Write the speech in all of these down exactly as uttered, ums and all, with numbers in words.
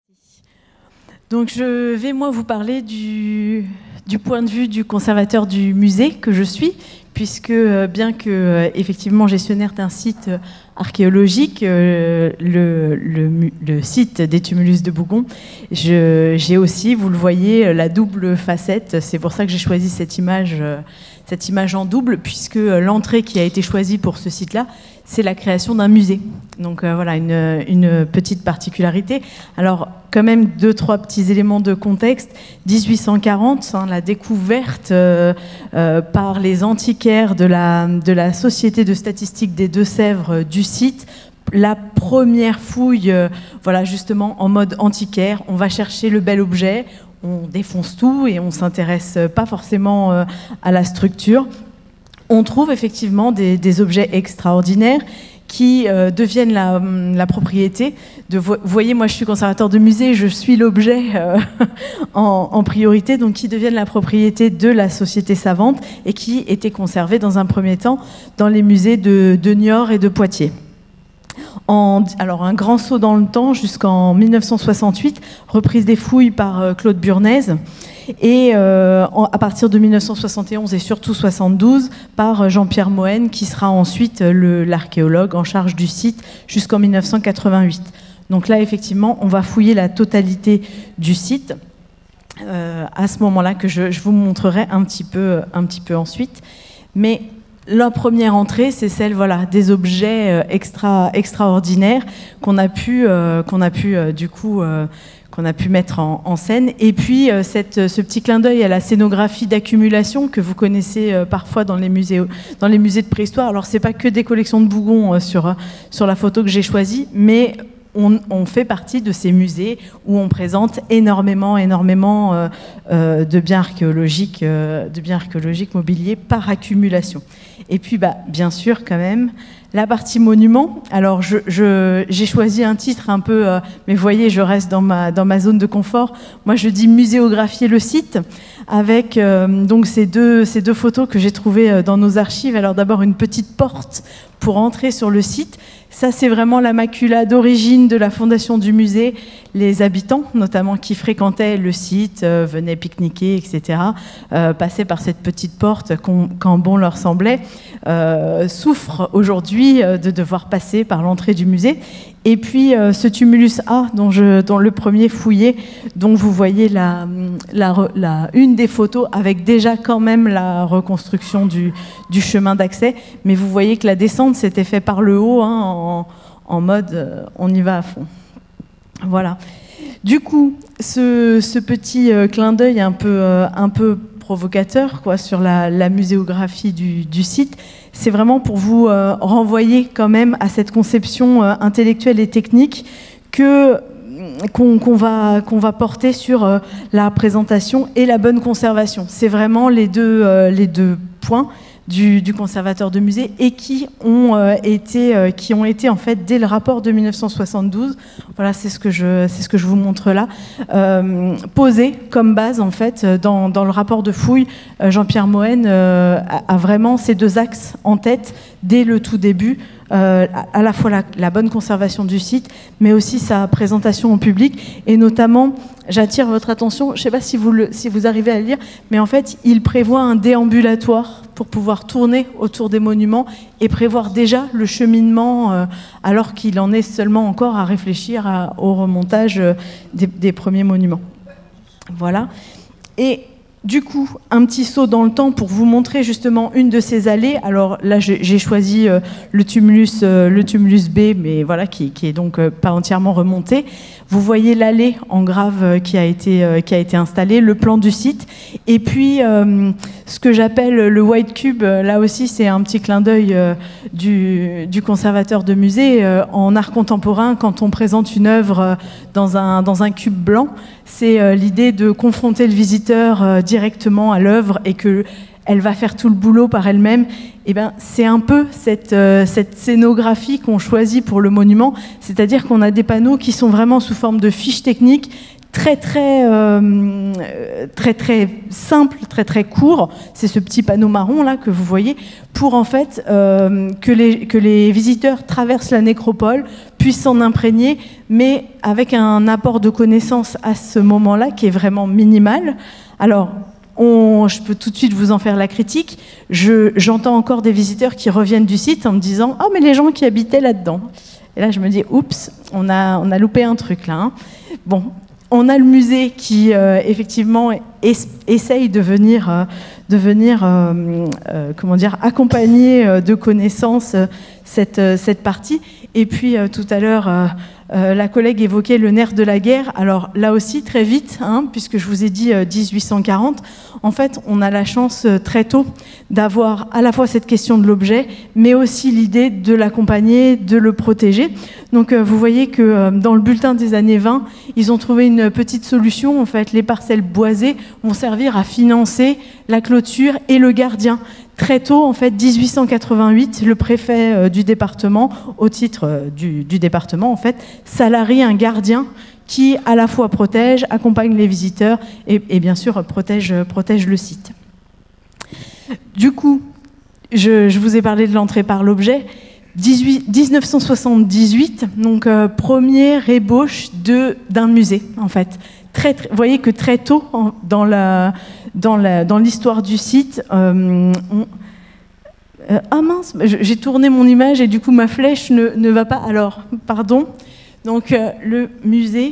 Donc je vais moi vous parler du, du point de vue du conservateur du musée que je suis, puisque bien que effectivement gestionnaire d'un site archéologique, le, le, le site des tumulus de Bougon, j'ai aussi, vous le voyez, la double facette. C'est pour ça que j'ai choisi cette image, cette image en double, puisque l'entrée qui a été choisie pour ce site-là, c'est la création d'un musée. Donc euh, voilà, une, une petite particularité. Alors, quand même, deux, trois petits éléments de contexte. dix-huit cent quarante, hein, la découverte euh, euh, par les antiquaires de la, de la Société de statistique des Deux-Sèvres euh, du site. La première fouille, euh, voilà, justement, en mode antiquaire. On va chercher le bel objet, on défonce tout et on ne s'intéresse pas forcément euh, à la structure. On trouve effectivement des, des objets extraordinaires qui euh, deviennent la, la propriété de... Vous voyez, moi je suis conservateur de musée, je suis l'objet euh, en, en priorité, donc qui deviennent la propriété de la Société savante et qui étaient conservés dans un premier temps dans les musées de, de Niort et de Poitiers. En, alors un grand saut dans le temps jusqu'en mille neuf cent soixante-huit, reprise des fouilles par euh, Claude Burnez, et euh, à partir de mille neuf cent soixante et onze et surtout soixante-douze par Jean-Pierre Mohen, qui sera ensuite l'archéologue en charge du site jusqu'en mille neuf cent quatre-vingt-huit. Donc là, effectivement, on va fouiller la totalité du site. Euh, à ce moment-là, que je, je vous montrerai un petit peu, un petit peu ensuite. Mais la première entrée, c'est celle, voilà, des objets extra, extraordinaires qu'on a pu, euh, qu'on a pu euh, du coup... Euh, qu'on a pu mettre en, en scène. Et puis, euh, cette, ce petit clin d'œil à la scénographie d'accumulation que vous connaissez euh, parfois dans les musées, dans les musées de préhistoire. Alors, c'est pas que des collections de Bougon euh, sur, sur la photo que j'ai choisie, mais on, on fait partie de ces musées où on présente énormément, énormément euh, euh, de biens archéologiques, euh, de biens archéologiques mobiliers par accumulation. Et puis, bah, bien sûr, quand même, la partie monument. Alors, je, je, j'ai choisi un titre un peu, euh, mais vous voyez, je reste dans ma, dans ma zone de confort. Moi, je dis muséographier le site, avec euh, donc ces deux, ces deux photos que j'ai trouvées dans nos archives. Alors, d'abord, une petite porte pour entrer sur le site. Ça, c'est vraiment la macula d'origine de la fondation du musée. Les habitants, notamment qui fréquentaient le site, euh, venaient pique-niquer, et cetera, euh, passaient par cette petite porte quand bon leur semblait, euh, souffrent aujourd'hui euh, de devoir passer par l'entrée du musée. Et puis, euh, ce tumulus A, dont, je, dont le premier fouillé, dont vous voyez la, la, la, une des photos, avec déjà quand même la reconstruction du, du chemin d'accès. Mais vous voyez que la descente s'était faite par le haut, hein, en, en mode euh, on y va à fond. Voilà. Du coup, ce, ce petit euh, clin d'œil un peu, euh, un peu provocateur, quoi, sur la, la muséographie du, du site, c'est vraiment pour vous euh, renvoyer quand même à cette conception euh, intellectuelle et technique que qu'on qu'on va, qu'on va porter sur euh, la présentation et la bonne conservation. C'est vraiment les deux, euh, les deux points Du, du conservateur de musée et qui ont euh, été, euh, qui ont été en fait dès le rapport de mille neuf cent soixante-douze. Voilà, c'est ce que je, c'est ce que je vous montre là, euh, posé comme base en fait dans, dans le rapport de fouille. Euh, Jean-Pierre Mohen euh, a, a vraiment ces deux axes en tête dès le tout début. Euh, à la fois la, la bonne conservation du site, mais aussi sa présentation au public. Et notamment, j'attire votre attention, je ne sais pas si vous, le, si vous arrivez à le lire, mais en fait, il prévoit un déambulatoire pour pouvoir tourner autour des monuments et prévoir déjà le cheminement, euh, alors qu'il en est seulement encore à réfléchir à, au remontage euh, des, des premiers monuments. Voilà. Et du coup, un petit saut dans le temps pour vous montrer justement une de ces allées. Alors là, j'ai choisi euh, le tumulus, euh, le tumulus B, mais voilà, qui, qui est donc euh, pas entièrement remonté. Vous voyez l'allée en grave euh, qui a été euh, qui a été installée, le plan du site, et puis euh, ce que j'appelle le white cube. Euh, là aussi, c'est un petit clin d'œil euh, du, du conservateur de musée euh, en art contemporain. Quand on présente une œuvre euh, dans un dans un cube blanc, c'est euh, l'idée de confronter le visiteur euh, directement à l'œuvre et que elle va faire tout le boulot par elle-même. Eh ben, c'est un peu cette, euh, cette scénographie qu'on choisit pour le monument, c'est-à-dire qu'on a des panneaux qui sont vraiment sous forme de fiches techniques très très euh, très très simple, très très court. C'est ce petit panneau marron là que vous voyez pour en fait euh, que les que les visiteurs traversent la nécropole, puissent s'en imprégner, mais avec un apport de connaissances à ce moment-là qui est vraiment minimal. Alors On, je peux tout de suite vous en faire la critique. Je, j'entends encore des visiteurs qui reviennent du site en me disant « Oh, mais les gens qui habitaient là-dedans ». Et là, je me dis « Oups, on a, on a loupé un truc là. Hein ». Bon, on a le musée qui, euh, effectivement, es, essaye de venir, euh, de venir euh, euh, comment dire, accompagner euh, de connaissances euh, cette, euh, cette partie. Et puis, euh, tout à l'heure, euh, euh, la collègue évoquait le nerf de la guerre. Alors là aussi, très vite, hein, puisque je vous ai dit euh, dix-huit cent quarante, en fait, on a la chance euh, très tôt d'avoir à la fois cette question de l'objet, mais aussi l'idée de l'accompagner, de le protéger. Donc, euh, vous voyez que euh, dans le bulletin des années vingt, ils ont trouvé une petite solution. En fait, les parcelles boisées vont servir à financer la clôture et le gardien. Très tôt, en fait, dix-huit cent quatre-vingt-huit, le préfet euh, du département, au titre euh, du, du département, en fait, salarie un gardien qui, à la fois, protège, accompagne les visiteurs et, et bien sûr, protège, protège le site. Du coup, je, je vous ai parlé de l'entrée par l'objet. mille neuf cent soixante-dix-huit, donc euh, première ébauche de, d'un musée, en fait. Très, très, vous voyez que très tôt, en, dans la... Dans, la, dans l'histoire du site, euh, on... euh, ah mince, j'ai tourné mon image et du coup ma flèche ne, ne va pas. Alors, pardon. Donc euh, le musée,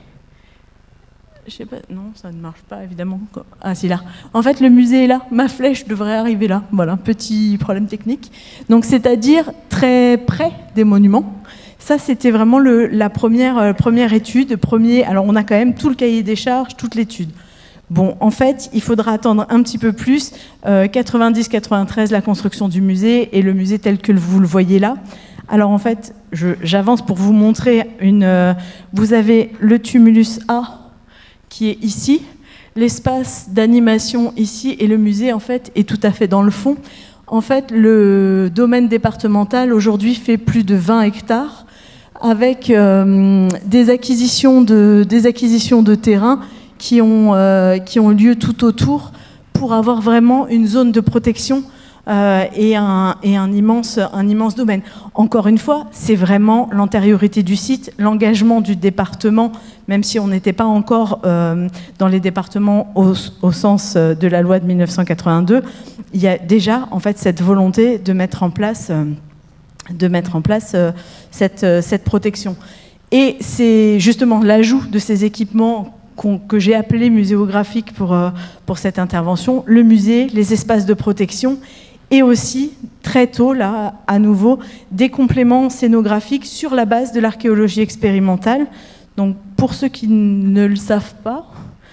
je sais pas, non, ça ne marche pas évidemment. Ah, c'est là. En fait, le musée est là. Ma flèche devrait arriver là. Voilà, petit problème technique. Donc, c'est-à-dire très près des monuments. Ça, c'était vraiment le, la première, euh, première étude. Premier, alors, on a quand même tout le cahier des charges, toute l'étude. Bon, en fait, il faudra attendre un petit peu plus. Euh, quatre-vingt-dix quatre-vingt-treize, la construction du musée et le musée tel que vous le voyez là. Alors, en fait, je, j'avance pour vous montrer une... Euh, vous avez le tumulus A qui est ici, l'espace d'animation ici et le musée, en fait, est tout à fait dans le fond. En fait, le domaine départemental, aujourd'hui, fait plus de vingt hectares avec euh, des acquisitions de, des acquisitions de terrain qui ont, euh, qui ont lieu tout autour pour avoir vraiment une zone de protection euh, et, un, et un, immense, un immense domaine. Encore une fois, c'est vraiment l'antériorité du site, l'engagement du département, même si on n'était pas encore euh, dans les départements au, au sens de la loi de mille neuf cent quatre-vingt-deux. Il y a déjà en fait cette volonté de mettre en place, euh, de mettre en place euh, cette, euh, cette protection. Et c'est justement l'ajout de ces équipements que j'ai appelé muséographique pour, pour cette intervention, le musée, les espaces de protection et aussi, très tôt, là, à nouveau, des compléments scénographiques sur la base de l'archéologie expérimentale. Donc, pour ceux qui ne le savent pas,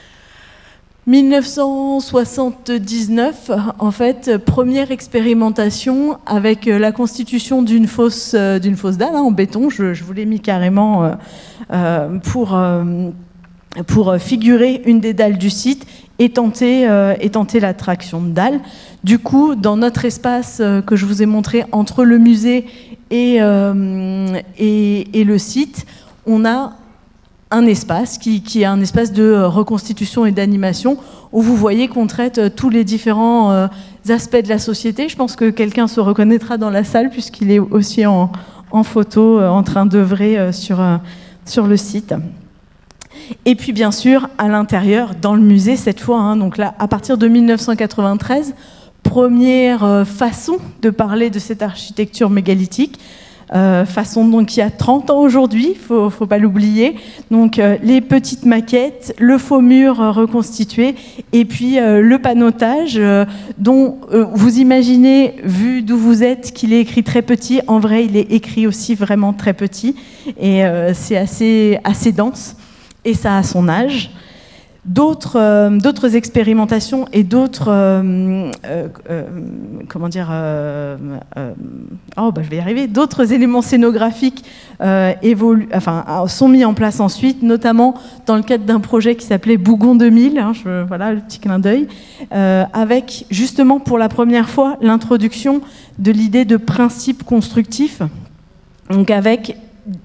mille neuf cent soixante-dix-neuf, en fait, première expérimentation avec la constitution d'une fosse, d'une fosse dalle hein, en béton, je, je vous l'ai mis carrément euh, euh, pour... Euh, pour figurer une des dalles du site et tenter, euh, et tenter la traction de dalles. Du coup, dans notre espace euh, que je vous ai montré entre le musée et, euh, et, et le site, on a un espace qui, qui est un espace de reconstitution et d'animation où vous voyez qu'on traite tous les différents euh, aspects de la société. Je pense que quelqu'un se reconnaîtra dans la salle puisqu'il est aussi en, en photo euh, en train d'œuvrer euh, sur, euh, sur le site. Et puis bien sûr, à l'intérieur, dans le musée cette fois, hein, donc là, à partir de mille neuf cent quatre-vingt-treize, première euh, façon de parler de cette architecture mégalithique, euh, façon donc qui a trente ans aujourd'hui, faut, faut pas l'oublier. Donc euh, les petites maquettes, le faux mur euh, reconstitué, et puis euh, le panotage, euh, dont euh, vous imaginez, vu d'où vous êtes, qu'il est écrit très petit. En vrai, il est écrit aussi vraiment très petit, et euh, c'est assez, assez dense. Et ça a son âge. D'autres, euh, d'autres expérimentations et d'autres, euh, euh, euh, comment dire, euh, euh, oh bah je vais y arriver. D'autres éléments scénographiques euh, évoluent, enfin sont mis en place ensuite, notamment dans le cadre d'un projet qui s'appelait Bougon deux mille. Hein, je, voilà le petit clin d'œil, euh, avec justement pour la première fois l'introduction de l'idée de principe constructif, donc avec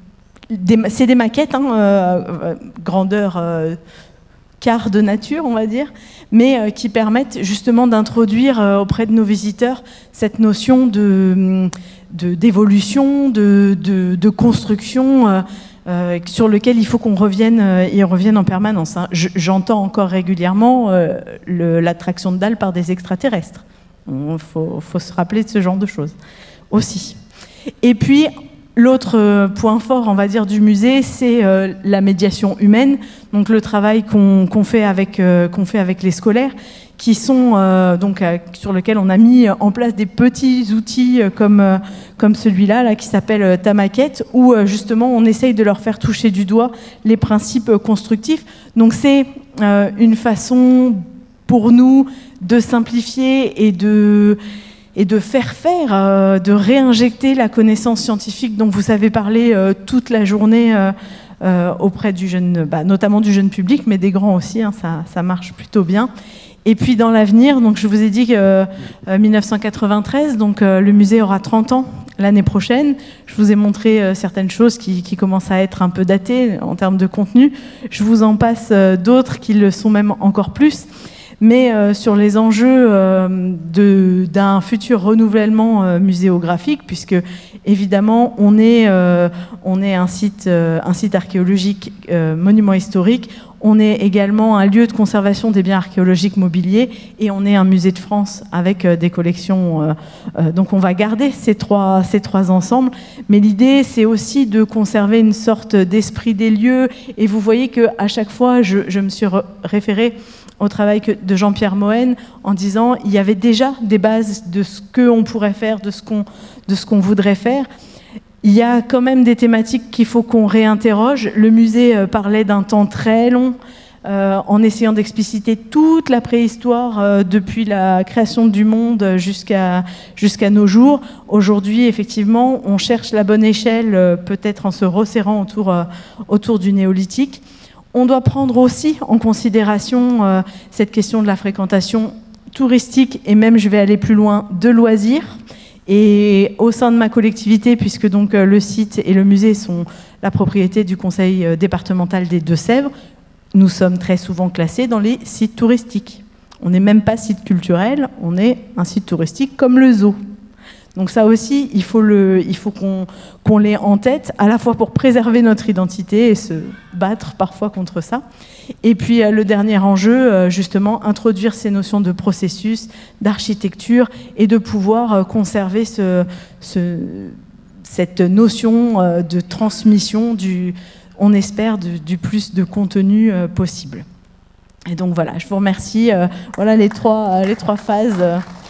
c'est des maquettes, hein, euh, grandeur euh, quart de nature, on va dire, mais euh, qui permettent justement d'introduire euh, auprès de nos visiteurs cette notion de, de, d'évolution, de, de, de construction, euh, euh, sur lequel il faut qu'on revienne, euh, et revienne en permanence. Hein. Je, j'entends encore régulièrement euh, le, l'attraction de dalle par des extraterrestres. Il faut, faut se rappeler de ce genre de choses aussi. Et puis, l'autre point fort, on va dire, du musée, c'est euh, la médiation humaine, donc le travail qu'on qu'on fait avec euh, qu'on fait avec les scolaires, qui sont euh, donc euh, sur lequel on a mis en place des petits outils euh, comme euh, comme celui-là, là, qui s'appelle euh, Ta maquette, où euh, justement on essaye de leur faire toucher du doigt les principes euh, constructifs. Donc c'est euh, une façon pour nous de simplifier et de et de faire faire, euh, de réinjecter la connaissance scientifique dont vous avez parlé euh, toute la journée euh, euh, auprès du jeune, bah, notamment du jeune public, mais des grands aussi, hein, ça, ça marche plutôt bien. Et puis dans l'avenir, donc je vous ai dit que euh, mille neuf cent quatre-vingt-treize, donc euh, le musée aura trente ans l'année prochaine. Je vous ai montré euh, certaines choses qui, qui commencent à être un peu datées en termes de contenu. Je vous en passe euh, d'autres qui le sont même encore plus. Mais euh, sur les enjeux euh, de, d'un futur renouvellement euh, muséographique, puisque évidemment on est, euh, on est un site, euh, un site archéologique, euh, monument historique, on est également un lieu de conservation des biens archéologiques mobiliers et on est un musée de France avec euh, des collections. Euh, euh, donc on va garder ces trois, ces trois ensembles, mais l'idée c'est aussi de conserver une sorte d'esprit des lieux. Et vous voyez qu'à chaque fois je, je me suis référée au travail de Jean-Pierre Mohen en disant il y avait déjà des bases de ce qu'on pourrait faire, de ce qu'on de ce qu'on voudrait faire. Il y a quand même des thématiques qu'il faut qu'on réinterroge. Le musée euh, parlait d'un temps très long euh, en essayant d'expliciter toute la préhistoire euh, depuis la création du monde jusqu'à jusqu'à nos jours. Aujourd'hui, effectivement, on cherche la bonne échelle, euh, peut-être en se resserrant autour, euh, autour du néolithique. On doit prendre aussi en considération euh, cette question de la fréquentation touristique et même, je vais aller plus loin, de loisirs. Et au sein de ma collectivité, puisque donc euh, le site et le musée sont la propriété du conseil euh, départemental des Deux-Sèvres, nous sommes très souvent classés dans les sites touristiques. On n'est même pas site culturel, on est un site touristique comme le zoo. Donc ça aussi, il faut, le, il faut qu'on qu'on l'ait en tête, à la fois pour préserver notre identité et se battre parfois contre ça. Et puis le dernier enjeu, justement, introduire ces notions de processus, d'architecture et de pouvoir conserver ce, ce, cette notion de transmission, du, on espère, du, du plus de contenu possible. Et donc voilà, je vous remercie. Voilà les trois, les trois phases.